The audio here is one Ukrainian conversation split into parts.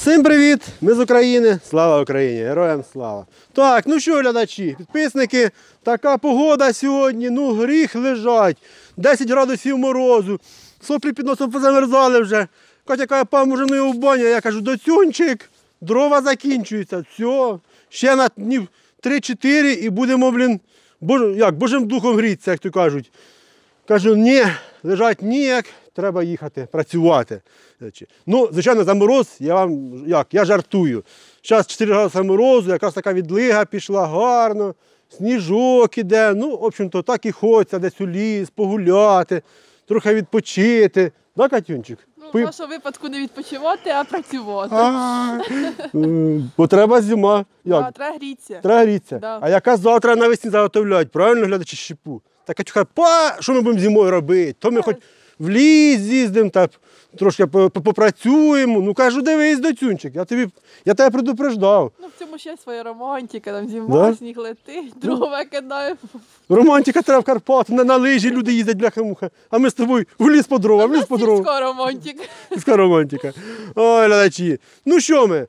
Всім привіт! Ми з України. Слава Україні! Героям слава! Так, ну що, глядачі, підписники, така погода сьогодні, ну гріх лежать. 10 градусів морозу, соплі під носом позамерзали вже. Катя каже, пан, може, ну в баню. Я кажу, доцюнчик, дрова закінчуються. Все, ще на днів 3-4 і будемо, Божим духом грітися, як то кажуть. Кажу, ні, лежать ніяк, треба їхати, працювати. Ну, звичайно, за мороз, я жартую. Зараз 4 градуси морозу, якраз така відлига пішла гарно, сніжок іде. Ну, в общем-то, так і хочеться десь у ліс, погуляти, трохи відпочити. Да, Катюнчик? Ну, в нашому випадку не відпочивати, а працювати. Бо треба зима. Да, треба грітися. Треба грітися. Да. А яка завтра навесні заготовляють, правильно, глядачі, щепу? Так Катюха, що ми будемо зимою робити? То ми хоч в ліс з'їздимо, трошки попрацюємо. Ну, кажу, дивись, доцюнчик, я тебе предупреждав. Ну, в цьому ще своя романтика, там зима, Да? сніг летить, дрова кидаємо. Романтика треба в Карпати, на лижі люди їздять, бляха-муха. А ми з тобою в ліс по дрова, в ліс по дрова. Сільська романтика. Сільська романтика. Ой, глядачі. Ну що ми?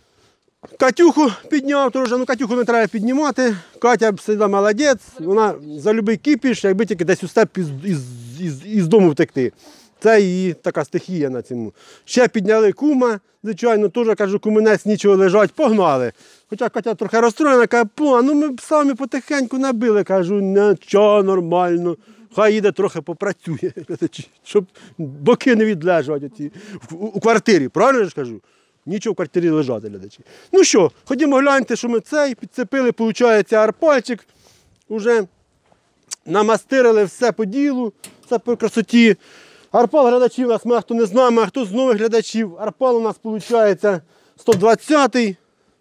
Катюху підняв теж, ну Катюху не треба піднімати. Катя всегда молодець, вона за любий кипіш, якби тільки десь у степ із дому втекти. Це її така стихія на цьому. Ще підняли кума, звичайно, теж, кажу, куминець, нічого лежать, погнали. Хоча Катя трохи розстроєна, каже, ну ми б самі потихеньку набили. Кажу, нічого, нормально, хай їде трохи попрацює, щоб боки не відлежать у квартирі, правильно ж кажу? Нічого в квартирі лежати, глядачі. Ну що, ходімо гляньте, що ми підцепили, виходить, арпальчик. Уже намастирили все по ділу, все по красоті. Арпал глядачів у нас, хто не знає, а хто з нових глядачів. Арпал у нас, виходить, 120-й.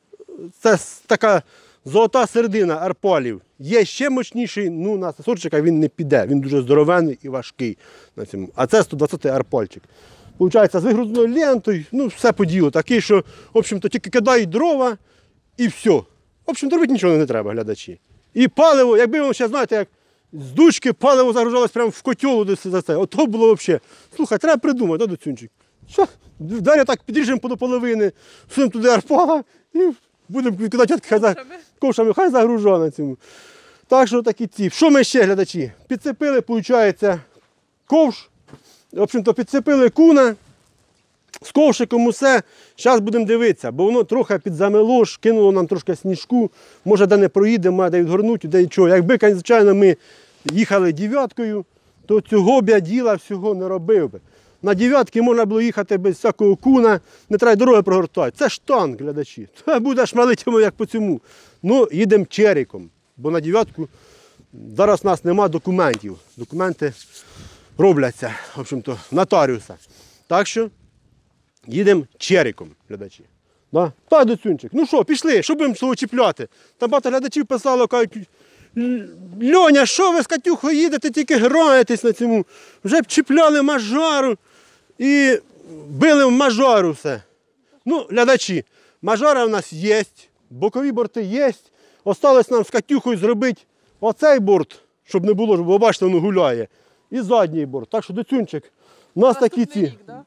Це така золота середина арпалів. Є ще мощніший, ну на сорчика він не піде, він дуже здоровенний і важкий на цьому. А це 120-й арпальчик. Получається, з вигрузною лентою, ну все по ділу. Такий, що, в общем-то, тільки кидають дрова і все. В общем-то, робити нічого не треба, глядачі. І паливо, якби вам ще, знаєте, як з дучки паливо загружалось прямо в котелу десь за це. Ото було взагалі. Слухай, треба придумати, да, доцюнчик? Що? Двері так підріжемо до половини, всунемо туди арпала і будемо кидати ковшами, хай загружає на цьому. Так що такі ці. Що ми ще, глядачі? Підцепили, виходить, ковш. В общем-то, підцепили куна, з ковшиком усе. Зараз будемо дивитися, бо воно трохи підзамело, кинуло нам трошки сніжку. Може, де не проїдемо, а де відгорнути, де нічого. Якби, звичайно, ми їхали дев'яткою, то цього б я діла всього не робив би. На дев'ятки можна було їхати без всякого куна, не треба дороги прогортати. Це ж танк, глядачі. Та будеш малити йому як по цьому. Ну, їдемо черіком, бо на дев'ятку зараз у нас немає документів. Документи робляться, в общем-то, нотаріуса. Так що їдемо черіком, глядачі. Да? Так, доцюнчик. Ну що, пішли, що будемо цього чіпляти? Там багато глядачів писало, кажуть, Льоня, що ви з Катюхою їдете, тільки граєтесь на цьому. Вже б чіпляли мажару і били в мажару все. Ну, глядачі, мажара в нас є, бокові борти є. Осталось нам з Катюхою зробити оцей борт, щоб не було, бо бачите, воно гуляє. І задній борт. Так що, доцюнчик, у нас такі ці. Рік, да?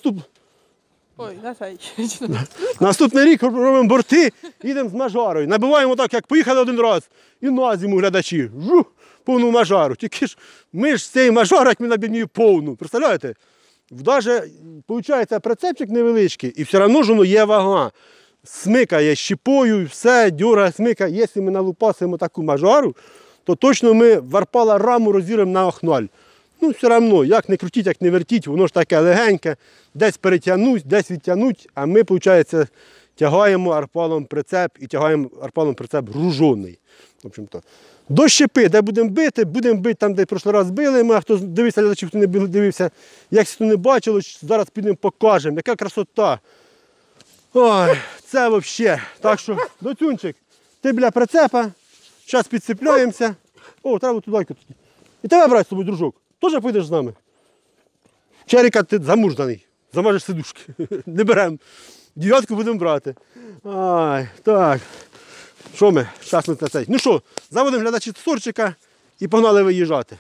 Наступний рік робимо борти, їдемо з мажарою. Набиваємо так, як поїхали один раз. І на зиму, глядачі, повну мажару. Тільки ж ми ж з цієї мажари, як ми наб'ємо її повну. Представляєте? Даже, виходить, прицепчик невеличкий, і все одно ж воно є вага. Смикає щіпою, все, дьоргає, смикає. Якщо ми налупасимо таку мажару, то точно ми в арпала раму розірвемо на охналь. Ну, все одно, як не крутіть, як не вертіть, воно ж таке легеньке, десь перетягнуть, десь відтягнуть, а ми, виходить, тягаємо арпалом прицеп і тягаємо арпалом прицеп гружений. В общем-то. До щепи, де будемо бити там, де в прошлий раз били. Ми, хто дивився, глядачів, хто не дивився, як хто не бачило, зараз підемо покажемо, яка красота. Ой, це взагалі. Так що, доцюнчик, ти біля прицепа, зараз підцепляємося. О, треба туди. І тебе брати з собою, дружок. Теж підеш з нами? Черіка, ти замужданий, замажеш сидушки. Не беремо. Дев'ятку будемо брати. Ай, так. Що ми? Зараз ми на цей. Ну що, заводимо глядачі сорчика і погнали виїжджати.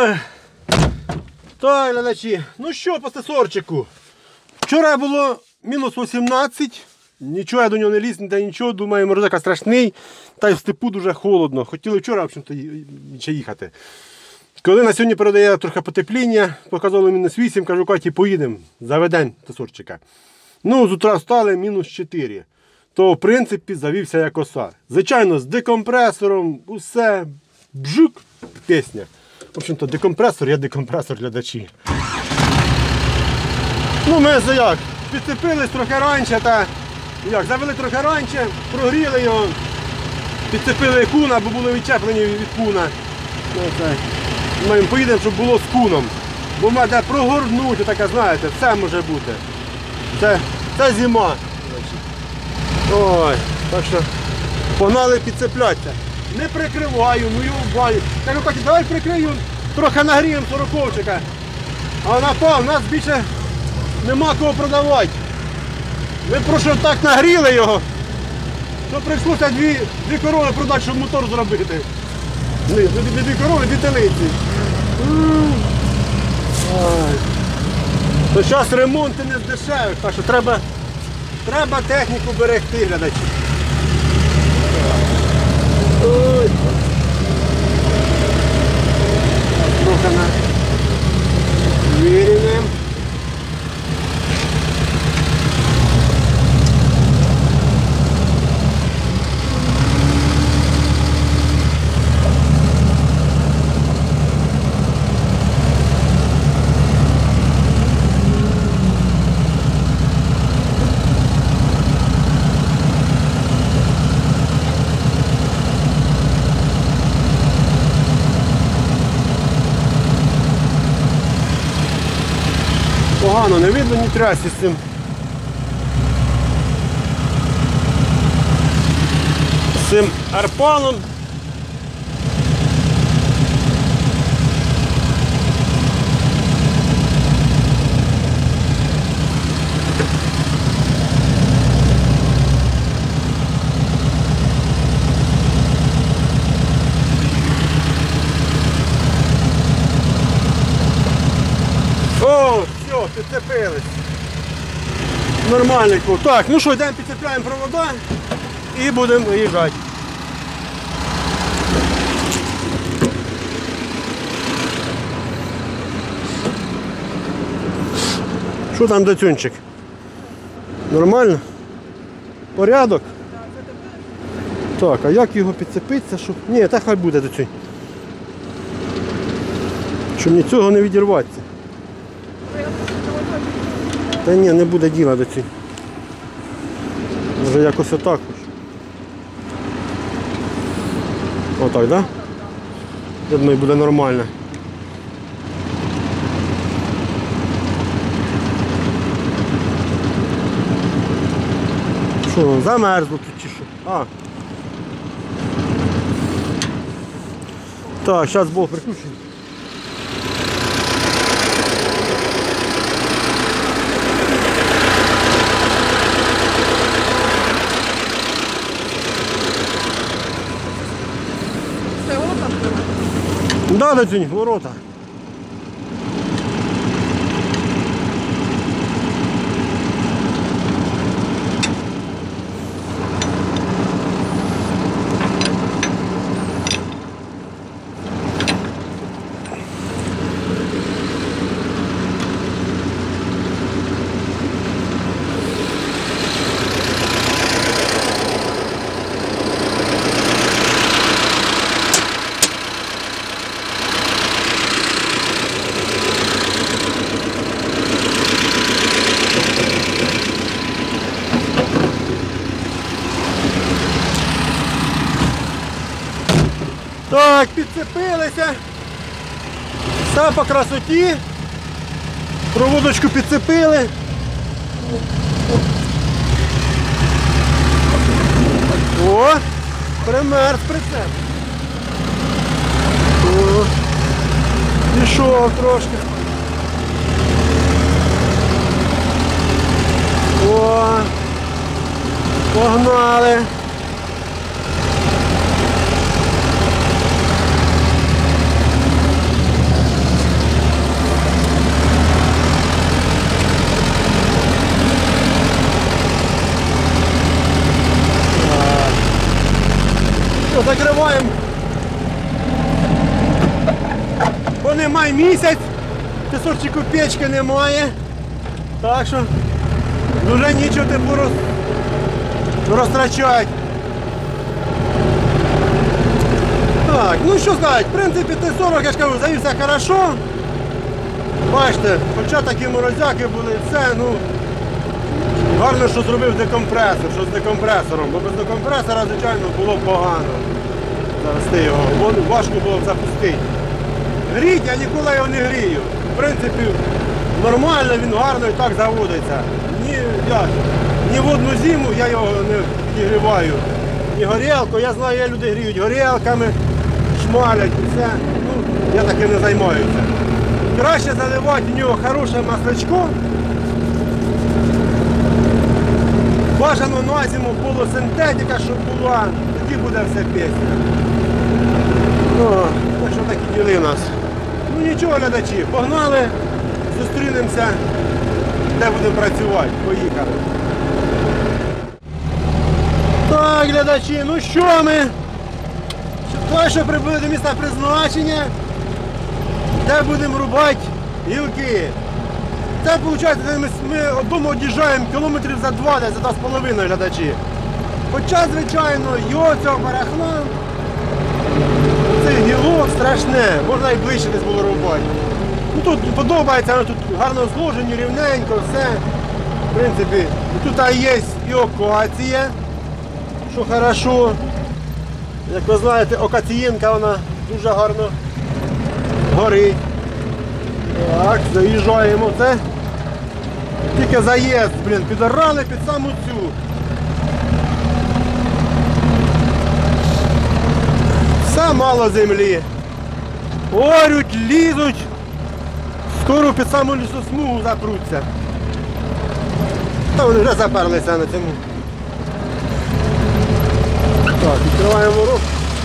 Ой. Так, глядачі, ну що по стесорчику? Вчора було мінус 18, нічого я до нього не ліз, та нічого, думаю, морозяка страшний, та й в степу дуже холодно. Хотіли вчора, в общем-то, ще їхати. Коли на сьогодні передає трохи потепління, показало мінус 8, кажу, Каті, поїдемо, заведемо стесорчика. Ну, з утра встали, мінус 4. То, в принципі, завівся як оса. Звичайно, з декомпресором, усе, бжук, пісня. В общем-то, декомпресор, я декомпресор, глядачі. Ну, ми як, підцепились трохи раніше, та як, завели трохи раніше, прогріли його, підцепили куна, бо були відчеплені від куна. Ми поїдемо, щоб було з куном. Бо треба прогорнути, таке, знаєте, все може бути. Це зима. Ой, так що погнали підцеплятися. Не прикриваю, ну його баню. Кажу, Каті, давай прикрию, трохи нагріємо сороковчика. А вона пав, у нас більше нема кого продавати. Ми просто так нагріли його, що прийшлося дві корови продати, щоб мотор зробити. Не дві корови, дві телиці. То зараз ремонти не з дешевих, так що треба техніку берегти, глядачі. Ой. Трохи вирівняємо. Погано, не видно ні трасі з цим. З цим арпаном. О, все, підцепились. Нормальненько. Так, ну що, йдемо підцепляємо провода і будемо виїжджати. Що там, Дацюнчик? Нормально? Порядок? Так, а як його підцепитися, щоб... Ні, так хай буде, Дацюнь. Щоб нічого не відірватися. Та ні, не буде діла до цього. Може якось отак. Отак, так? Да? Я думаю, буде нормально. Що, замерзло тут чи що? А. Так, зараз болт приключений. Да, Дадзюнь, ворота. Так, підцепилися. Все по красоті. Проводочку підцепили. О, примерз прицеп. О, пішов трошки. О, погнали. не май місяць, пісочці копійки немає. Так що вже нічого типу розтрачати. Так, ну що сказати, в принципі Т-40, я ж кажу, завівся хорошо. Бачите, хоча такі морозяки були, все, ну, гарно, що зробив декомпресор, що з декомпресором, бо без декомпресора, звичайно, було погано завести його, важко було б запустити. Гріть, я ніколи його не грію. В принципі, нормально, він гарно і так заводиться. Ні в одну зиму я його не підігріваю, ні горілку, я знаю, є люди гріють горілками, шмалять і все. Ну, я таким не займаюся. Краще заливати в нього хороше масличко. Бажано на зиму полусинтетика, щоб була, тоді буде все пісня. Так що такі діли у нас. Ну нічого, глядачі, погнали, зустрінемося, де будемо працювати. Поїхали. Так, глядачі, ну що ми? Той, що прибули до місця призначення, де будемо рубати гілки. Це виходить, ми одному од'їжджаємо кілометрів за 2, десь за 2,5 глядачі. Хоча, звичайно, його цього барахла, цей гілок страшне, можна і ближче десь було рубати. Ну, тут подобається, тут гарно зложені, рівненько, все. В принципі, тут є і окація, що хорошо. Як ви знаєте, окацієнка, вона дуже гарно горить. Так, заїжджаємо. Це тільки заїзд, підорали під саму цю. Все мало землі. Орють, лізуть. Скоро під саму лісосмугу запруться. Та вони вже заперлися на цьому. Так, відкриваємо ворот.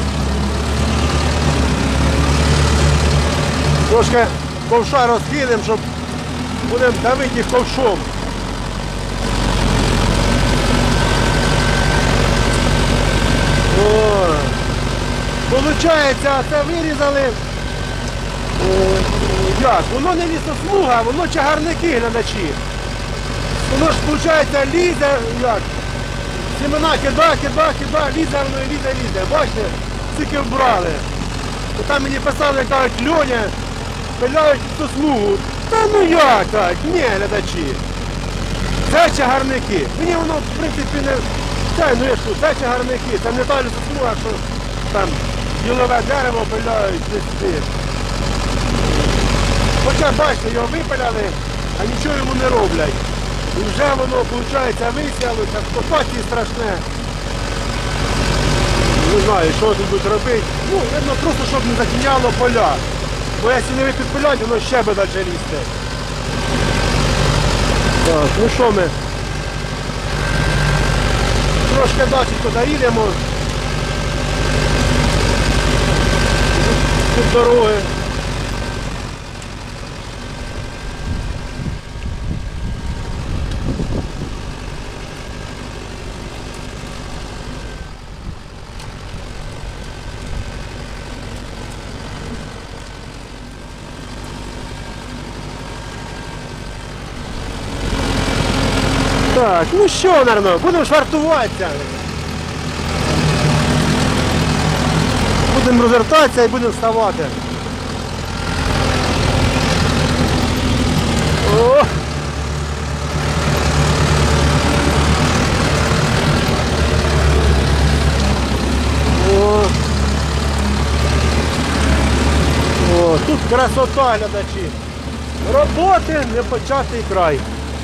Трошки ковша розкинемо, щоб будемо давити їх ковшом. Получається, це вирізали. Як? Воно не лісосмуга, воно чагарники, глядачі. Воно ж, виходить, лізе, як? Семена кида, лізе воно і лізе. Бачите, скільки вбрали. Там мені писали, кажуть, Льоня, пиляють цю смугу. Та ну як так? Ні, глядачі. Це чагарники. Мені воно, в принципі, не... Це чагарники, це не та лісосмуга, що там ділове дерево пиляють листи. Хоча, бачите, його випиляли, а нічого йому не роблять. І вже воно, виходить, висялося, копати страшне. Не знаю, що тут будуть робити. Ну, видно, просто, щоб не затіняло поля. Бо якщо не підпилять, воно ще буде далі рісти. Так, ну що ми? Трошки далі доїдемо. Тут дороги. Так, ну що, наверное, будемо швартуватися. Будемо розвертатися і будемо вставати. О! О! О, тут красота, глядачі. Роботи не початий край.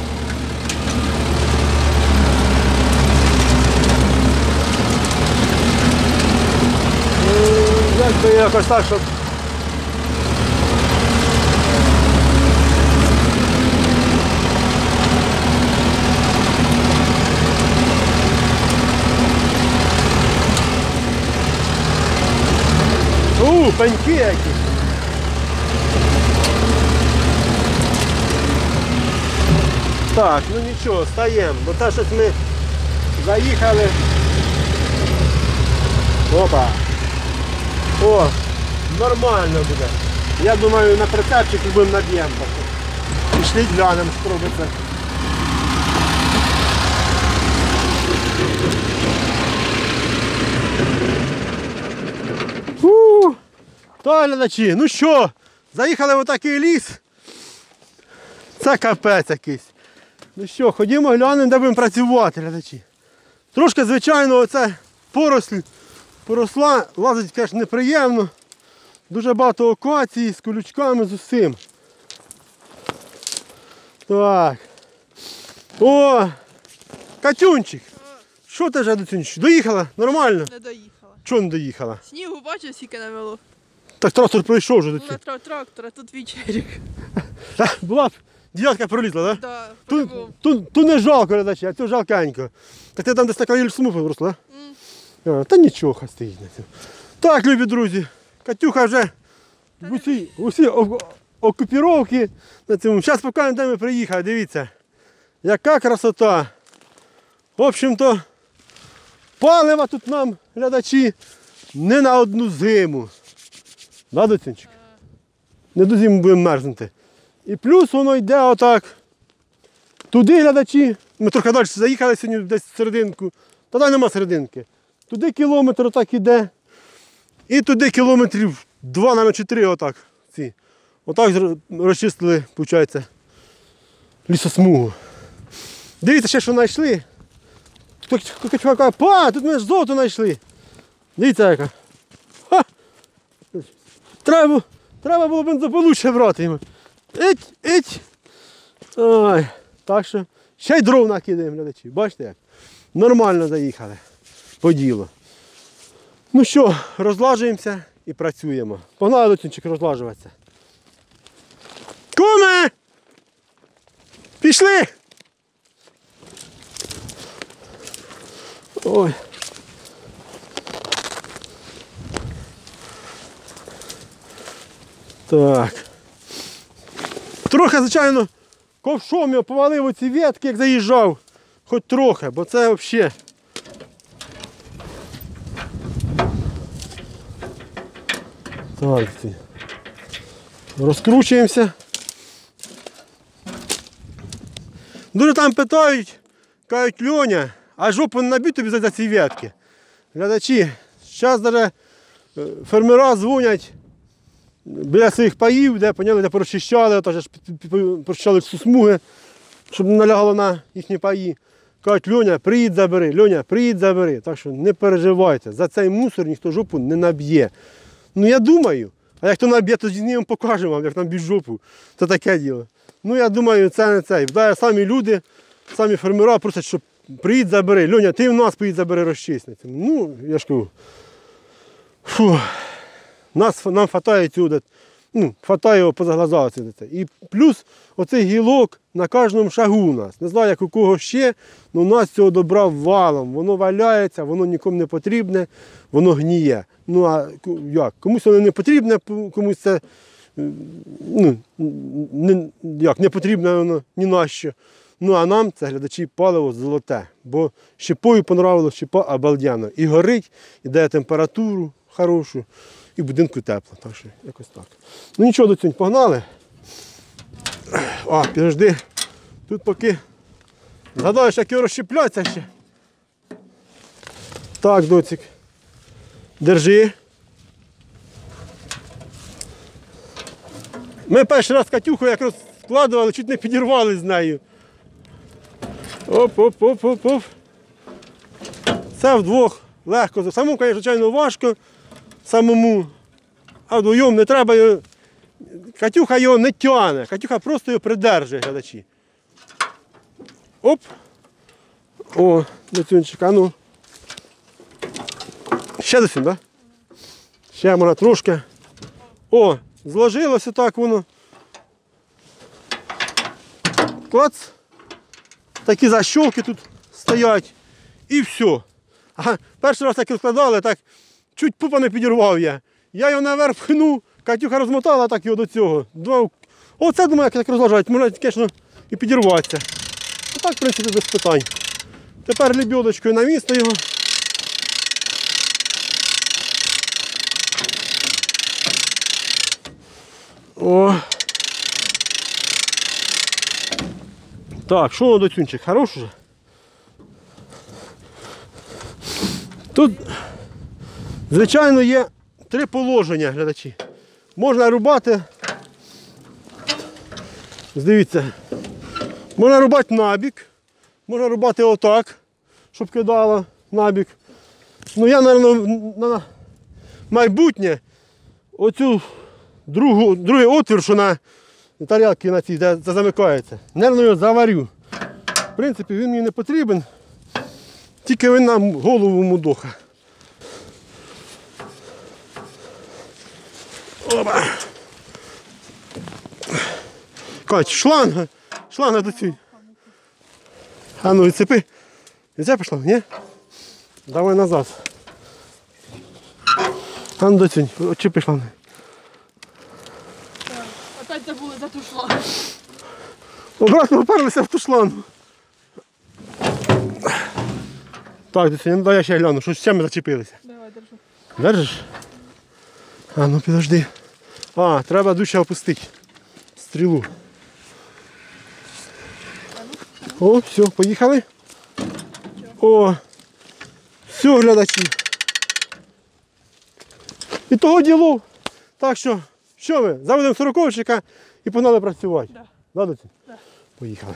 Як би якось так, щоб... Пеньки які. Так, ну нічого, стаємо, бо те щось ми заїхали. Опа. О, нормально буде. Я думаю, на прицепчик будемо наб'ємо. Пішли глянемо, що робиться. Так, глядачі, ну що, заїхали в такий ліс. Це капець якийсь. Ну що, ходімо глянемо, де будемо працювати, глядачі. Трошки, звичайно, оце поросла, лазить, звісно, неприємно. Дуже багато акації з колючками, з усім. Так. О, Катюнчик. Що ти вже, Доцюнчик? Доїхала? Нормально? Не доїхала. Чого не доїхала? Снігу бачив, скільки навело. Так трактор пройшов вже, Ну, Доцюнчик. трактора, тут вечерік. Була б, дев'ятка пролізла, так? Да? Да, Тут, по-любому. тут не жалко, глядачі, а тут жалкенько. Так ти там десь така смуга виросла? Та нічого, хай стоїть на цьому. Так, любі друзі, Катюха вже усі окупіровки на цьому. Зараз покажемо, де ми приїхали, дивіться. Яка красота. В общем-то, палива тут нам, глядачі, не на одну зиму. Да, Доцюнчик? Не до зиму будемо мерзнути. І плюс воно йде отак. Туди, глядачі, ми трохи далі заїхали сьогодні десь в серединку. Та там нема серединки. Туди кілометр отак іде. І туди кілометрів 2, навіть 3 отак. Отак розчистили, виходить, лісосмугу. Дивіться, ще що знайшли. Катюха каже, па, тут ми ж золото знайшли. Дивіться яка. Ха! Треба було бензопилу ще брати йому. Іть. Ой. Так що, ще й дров накидаємо, глядачі. Бачите як? Нормально заїхали. По ділу. Ну що, розлажуємося і працюємо. Погнали, Доцюнчик, розлажуватися. Куме! Пішли! Ой. Так. Трохи, звичайно, ковшом я повалив оці ветки, як заїжджав. Хоч трохи, бо це взагалі. Так, розкручуємося. Дуже там питають, кажуть, Льоня, а жопу не наб'ють тобі за ці ветки. Глядачі, зараз навіть фермера дзвонять біля своїх паїв, де, поняли, де прочищали, прочищали всі смуги, щоб не налягало на їхні паї. Кажуть, Льоня, приїдь забери. Так що не переживайте, за цей мусор ніхто жопу не наб'є. Ну я думаю, а як хто наб'є, то знімемо, покажемо вам, як наб'ють жопу. Це таке діло. Ну я думаю, це не цей. Да, самі люди, самі фермера просять, щоб приїдь забери. Льоня, ти в нас приїдь забери, розчисти. Ну, я ж кажу. Фу. Нам хватає цього, хватає його поза глаза. І плюс оцей гілок на кожному шагу у нас. Не знаю, як у кого ще, але у нас цього добра валом. Воно валяється, воно нікому не потрібне, воно гніє. Ну а як? Комусь воно не потрібне, комусь це не потрібне воно ні на що. Ну а нам це, глядачі, паливо золоте. Бо щепою понравилось, щепа обалденно. І горить, і дає температуру хорошу. І в будинку тепло, так що якось так. Ну нічого, Доцюнь, погнали. Підожди. Тут поки згадаєш, як його розщепляться ще. Так, Доцік. Держи. Ми перший раз Катюху як розкладували, чуть не підірвали з нею. Оп. Це вдвох легко. Самому, звичайно, важко. Самому, а вдвоєм не треба його, Катюха його не тягне, Катюха просто його придержує, глядачі. Оп. О, Доцюнчик, а ну. Ще досі, так? Ще можна трошки. О, зложилося так воно. Клац. Такі защолки тут стоять. І все. А перший раз так розкладали, так чуть пупа не підірвав я. Я його наверх пхнув, Катюха розмотала так його до цього. Оце, думаю, як так розложають, можна, звісно, і підірватися. А так, в принципі, без питань. Тепер лебедочкою на місце його. О. Так, що воно, доцюнчик, хорош уже? Тут, звичайно, є 3 положення, глядачі. Можна рубати, дивіться, можна рубати набік, можна рубати отак, щоб кидало набік. Ну я, мабуть, на майбутнє оцю другий отвір, що на тарілці на цій, де замикається, мабуть, його заварю. В принципі, він мені не потрібен, тільки він нам голову мудоха. Опа. Кать, шланга до цієї. А ну відцепи. Відцепи шланг, ні? Давай назад. А ну до цієї, відчепи шланг. Опять забули за ту шлангу. Обратно вперлися в ту шлангу. Так, до цієї, ну дай я ще гляну, що з чим ми зачепилися. Давай, держу. Держиш? А ну підожди. А, треба дужче опустити стрілу. О, все, поїхали. О, все, глядачі. І того діло. Так що ми? Заведемо сороковщика і погнали працювати. Да. Да, доці? Да. Поїхали.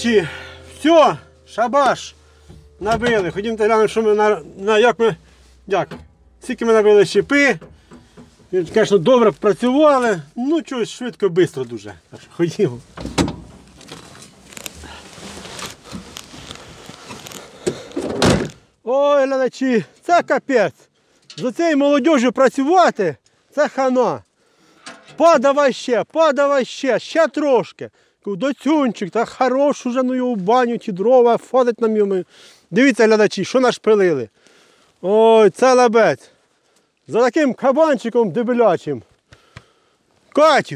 глядачі, все, шабаш. Набили. Ходімте глянемо, що ми скільки ми набили щепи. Звісно, добре працювали. Ну, чогось швидко, швидко дуже. Так що ходімо. Ой, глядачі, це капець. З цією молодіжю працювати, це хана. Подавай ще, ще трошки. Доцюнчик, та хорош уже, ну його в баню, ті дрова, фадить нам йому. Дивіться, глядачі, що наш пилили. Ой, це лебець. За таким кабанчиком дебелячим. Катю.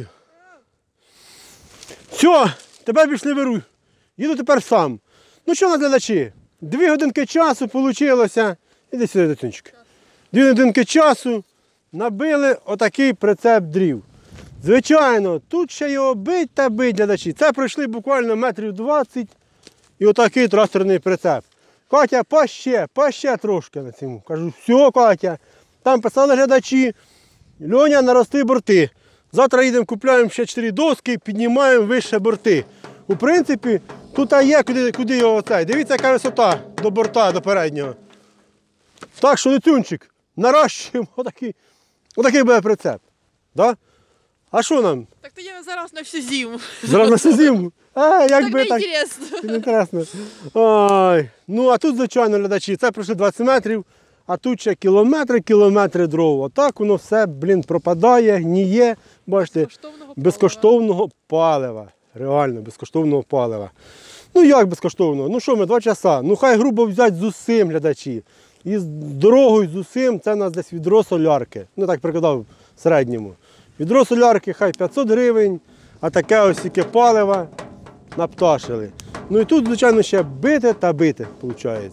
Все, тебе більш не беру. Їду тепер сам. Ну що, на глядачі? 2 годинки часу вийшло. Іди сюди, доцюнчик. 2 годинки часу набили отакий прицеп дрів. Звичайно, тут ще його бить та бить, глядачі. Це пройшли буквально метрів 20 і отакий тракторний прицеп. Катя, паще трошки на цьому. Кажу, все, Катя. Там писали глядачі, Льоня, нарости борти. Завтра їдемо, купуємо ще 4 доски, піднімаємо вище борти. У принципі, тут є, куди його оцей. Дивіться, яка висота до борта, до переднього. Так що, Люцюнчик, нарощуємо отакий буде прицеп. Да? А що нам? Так тоді зараз на всю зиму. Зараз на всю зиму? Так не інтересно. Інтересно. Ой. Ну, а тут, звичайно, глядачі, це пройшли 20 метрів, а тут ще кілометри дров. Отак воно все, пропадає, гніє. Бачите, безкоштовного палива. Реально, безкоштовного палива. Ну, як безкоштовного? Ну, що ми, 2 часа. Ну, хай грубо взяти з усім, глядачі. І з дорогою, з усім, це у нас десь відро солярки. Ну, так прикладав в середньому. Відро солярки хай 500 гривень, а таке ось яке паливо напташили. Ну і тут, звичайно, ще бити та бити, виходить.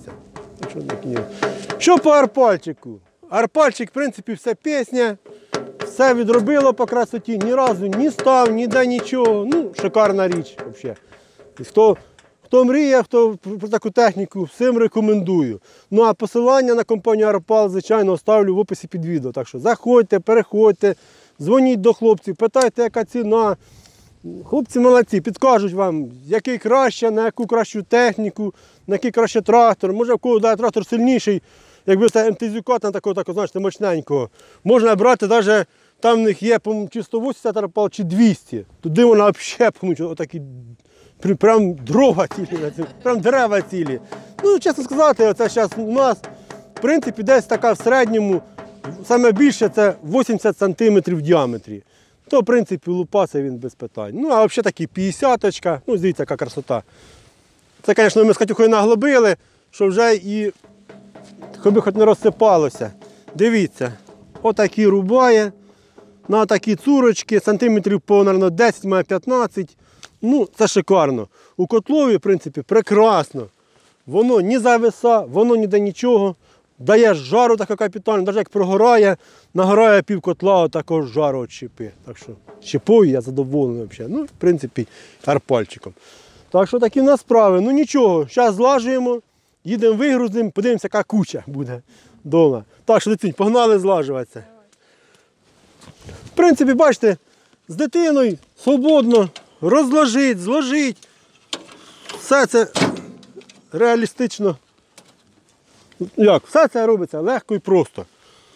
Що по арпальчику? Арпальчик, в принципі, все пісня, все відробило по красоті, ні разу ні став, ніде нічого. Ну, шикарна річ взагалі. Хто мріє, хто про таку техніку, всім рекомендую. Ну а посилання на компанію Арпал, звичайно, оставлю в описі під відео. Так що заходьте, переходьте, дзвоніть до хлопців, питайте, яка ціна. Хлопці молодці, підкажуть вам, який краще, на яку кращу техніку, на який краще трактор. Може, в кого трактор сильніший, якби це МТЗюка, там такого, знаєте, мощненького. Можна брати, навіть там в них є, чи 180 Арпал, чи 200. Туди вона взагалі, отакі, прям дрова цілі, прям дерева цілі. Ну, чесно сказати, оце зараз у нас, в принципі, десь така в середньому, саме більше це 80 см в діаметрі. То, в принципі, лупаса він без питань. Ну, а взагалі такі 50-очка, ну, дивіться, яка красота. Це, звісно, ми з Катюхою наглобили, що вже і хоч не розсипалося. Дивіться, отакі рубає, на такі цурочки, сантиметрів по, мабуть, 10, має 15. Ну, це шикарно. У котлові, в принципі, прекрасно. Воно ні зависа, воно ніде нічого. Дає жару таке капітально, навіть як прогорає, нагорає пів котла такого жару від щепи. Так що щепою я задоволений взагалі. Ну, в принципі, арпальчиком. Так що такі в нас справи. Ну нічого, зараз злажуємо, їдемо вигрузимо, подивимося, яка куча буде вдома. Так що, дитинь, погнали злажуватися. В принципі, бачите, з дитиною свободно розложить, зложить. Все це реалістично. Як? Все це робиться легко і просто.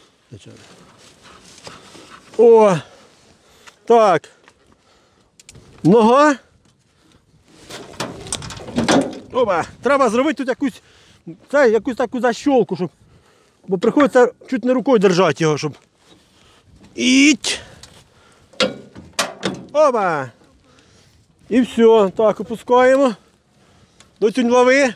О! Так. Нога. Опа! Треба зробити тут якусь таку защолку, щоб... Бо приходиться чуть не рукою держати його, щоб... Іть! Опа! І все. Так, опускаємо. Доцюнь, лови.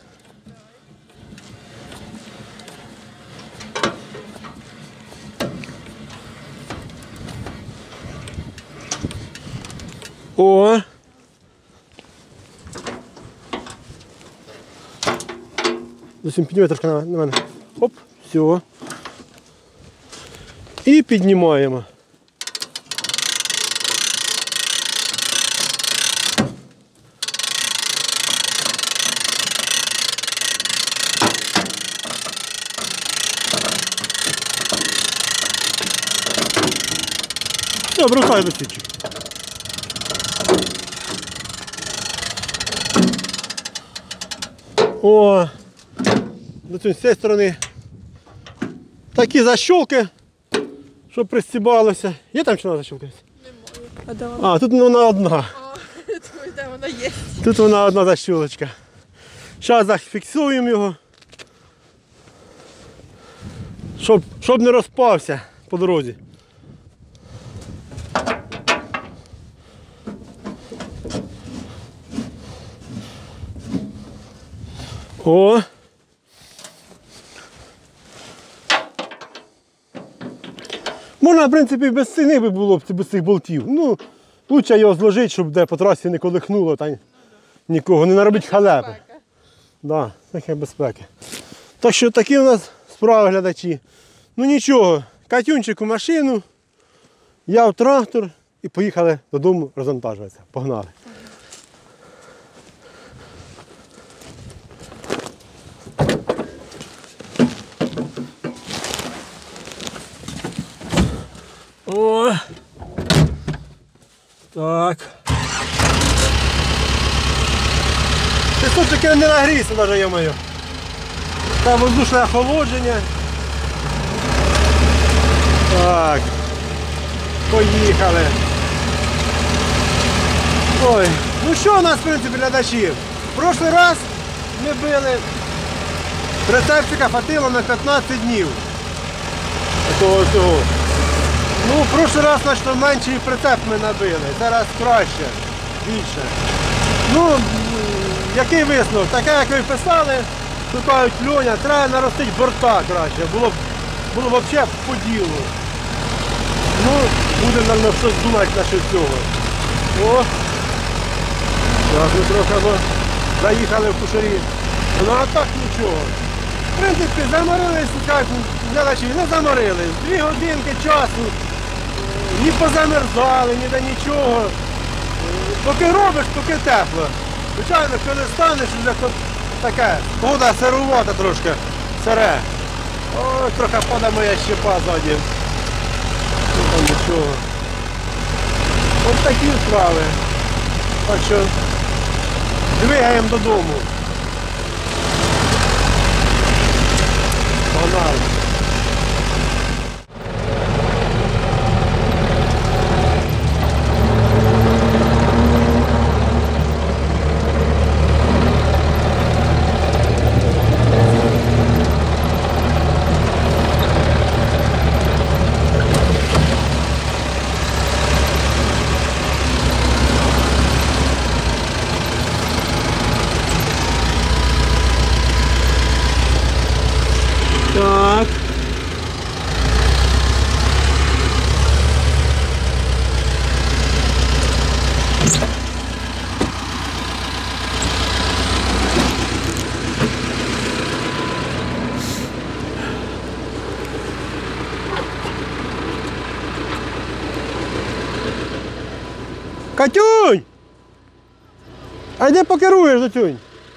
О! Зовсім піднімай трошки на мене. Оп, все. І піднімаємо. Все, бросай до сітчик. О, до цієї сторони. Такі защолки, щоб пристібалося. Є там чи вона защолкається? А де вона? А, тут вона одна. А, де вона є? Тут вона одна защолочка. Зараз зафіксуємо його. Щоб не розпався по дорозі. О! Можна, в принципі, без ціни би було б без цих болтів. Ну, лучше його зложити, щоб де по трасі не колихнуло та нікого, не наробить халепи. Да, таке безпеки. Так що такі у нас справи, глядачі. Ну нічого, Катюнчик у машину, я в трактор і поїхали додому розвантажуватися. Погнали. О! Так. Ти тут таке не нагрійся навіть, я маю. Там воздушне охолодження. Так. Поїхали. Ой. Ну що у нас, в принципі, глядачі? В прошлий раз ми били прицепчика, хватило на 15 днів. Такого всього. Ну, в прошлий раз значно менший прицеп ми набили, зараз краще, більше. Ну, який висновок? Таке, як ви писали, тут кажуть, Льоня, треба наростити борта краще, було б взагалі по ділу. Ну, будемо, мабуть, щось думати насчет цього. О! Так, ми трохи заїхали в кушарі. Ну, а так нічого. В принципі, заморились, як глядачі, не заморились. 2 годинки часу. Ні позамерзали, ніде нічого. Поки робиш, поки тепло. Звичайно, коли станеш, вже таке, погода сирувата трошки, сире. Ой, трохи падає моя щепа ззаді. Ну там нічого. Ось такі справи. Так що двигаємо додому. Погнали. Так. Катюнь! А йди покеруєш, Дотюнь?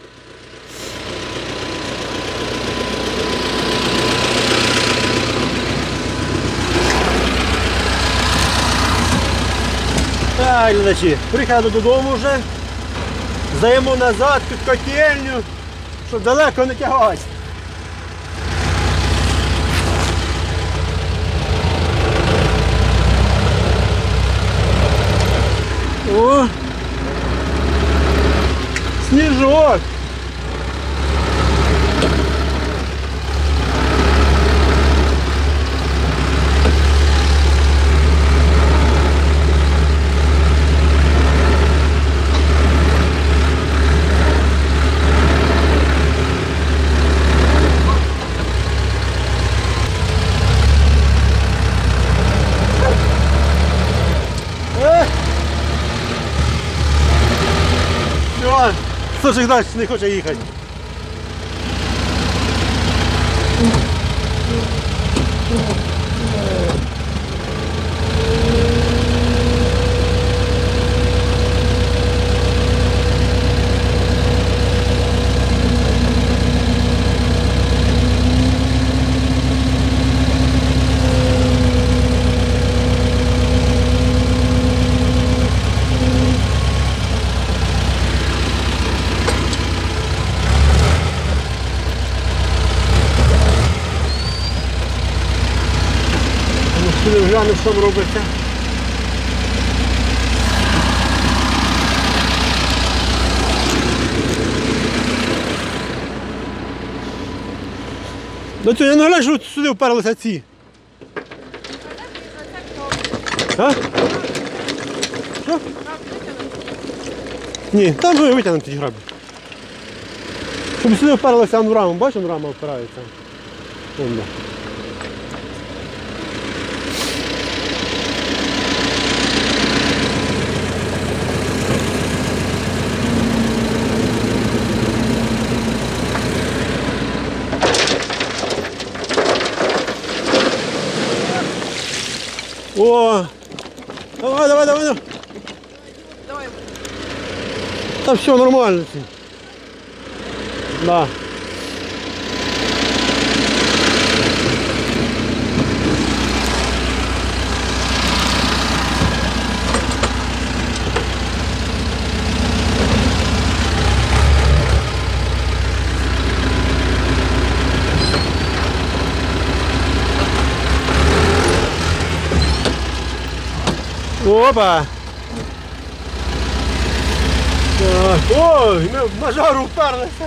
Так, глядачі, приїхали додому вже, здаємо назад під котельню, щоб далеко не тягати. О! Сніжок! Слушай, далі не хоче їхати. глянемо, що там робиться. Ну це я не глянь, що сюди вперлися ці. А? Що? Ні, там ми витягнемо ті граблі. Щоб сюди вперлися в раму, бачиш, рама впирається. Вон, да. О! Давай, давай, давай, давай. Давай. Там все нормально. Да. Опа! Так. Ой, ми на жару вперлися.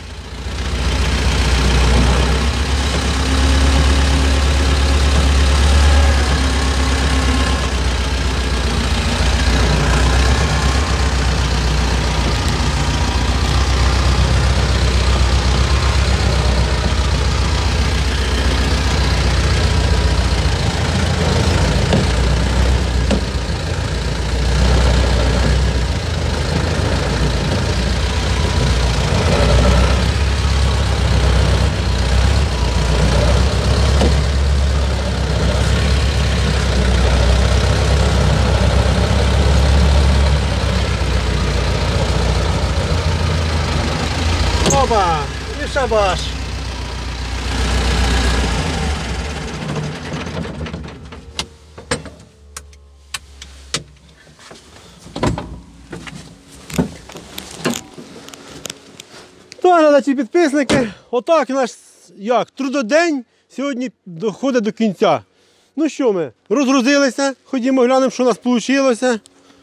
Опа! І шабаш! То, глядачі, підписники, отак наш трудодень сьогодні доходить до кінця. Ну що ми, розгрузилися, ходімо глянемо, що у нас вийшло.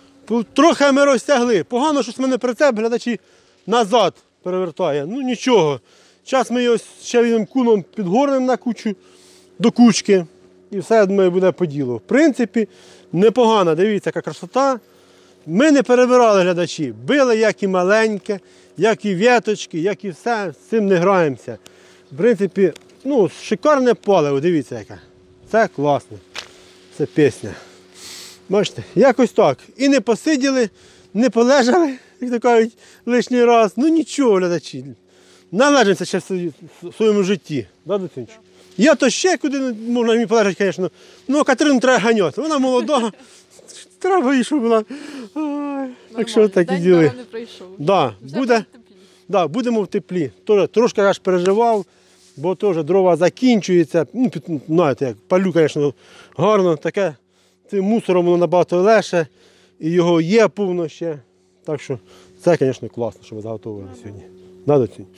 Трохи ми розтягли. Погано, що з мене прицеп, глядачі, назад перевертає. Ну нічого. Зараз ми його ще візьмемо куном, підгорнемо на кучу, до кучки. І все, я думаю, буде по ділу. В принципі, непогано. Дивіться, яка красота. Ми не перебирали, глядачі. Били як і маленьке, як і віточки, як і все. З цим не граємося. В принципі, ну, шикарне паливо, дивіться яке. Це класно. Це пісня. Бачите, якось так. І не посиділи, не полежали, як то кажуть, лишній раз. Ну нічого, глядачі. Належимося ще в своєму житті. Да, Доцюнчик? Я то ще куди можна мені полежати, звісно. Ну, Катерину треба ганяти. Вона молода. Треба їй, щоб вона. Ой, так що такі діли. Не прийшов. Да, буде, да, будемо в теплі. Тоже, трошки аж переживав, бо теж дрова закінчуються. Ну, знаєте, як палю, звісно, гарно. Таке цим мусором воно набагато легше. І його є повно ще. Так що це, звісно, класно, що ви заготовили сьогодні. Да, Доцюнь?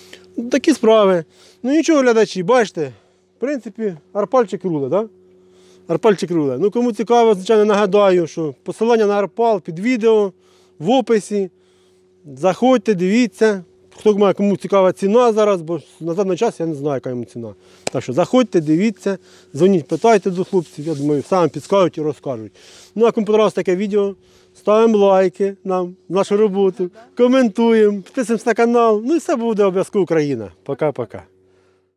Такі справи. Ну нічого, глядачі, бачите, в принципі, арпальчик руле, так? Да? Арпальчик руле. Ну кому цікаво, звичайно, нагадаю, що посилання на арпал під відео, в описі. Заходьте, дивіться. Хто має, кому цікава ціна зараз, бо на даний час я не знаю, яка йому ціна. Так що заходьте, дивіться, дзвоніть, питайте до хлопців, я думаю, сам підскажуть і розкажуть. Ну а кому подобалось таке відео, ставимо лайки нам, нашу роботу, коментуємо, підписуємося на канал. Ну і все буде обов'язково Україна. Пока-пока.